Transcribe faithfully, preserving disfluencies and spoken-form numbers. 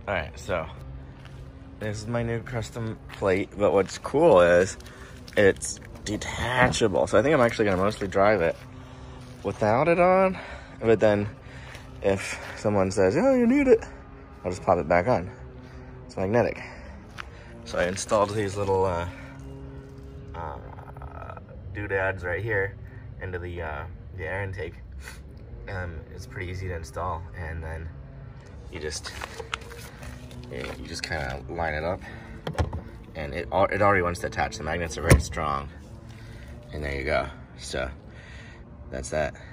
All right, so this is my new custom plate, but what's cool is it's detachable. So I think I'm actually gonna mostly drive it without it on, but then if someone says, oh, you need it, I'll just pop it back on. It's magnetic. So I installed these little uh, uh, doodads right here into the, uh, the air intake. Um, it's pretty easy to install, and then you just you just kind of line it up, and it it already wants to attach. The magnets are very strong, and there you go. So that's that.